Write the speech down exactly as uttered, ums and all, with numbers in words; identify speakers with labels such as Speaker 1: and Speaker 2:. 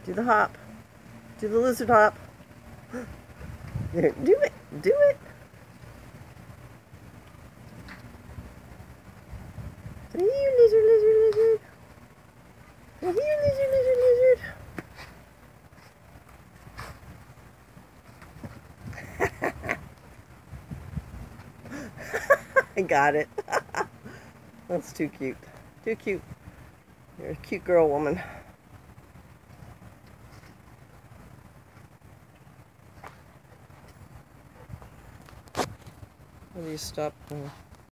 Speaker 1: Do the hop. Do the lizard hop. There, do it. Do it. Here, lizard, lizard, lizard. Here, lizard, lizard, lizard. I got it. That's too cute. Too cute. You're a cute girl, woman. Will you stop?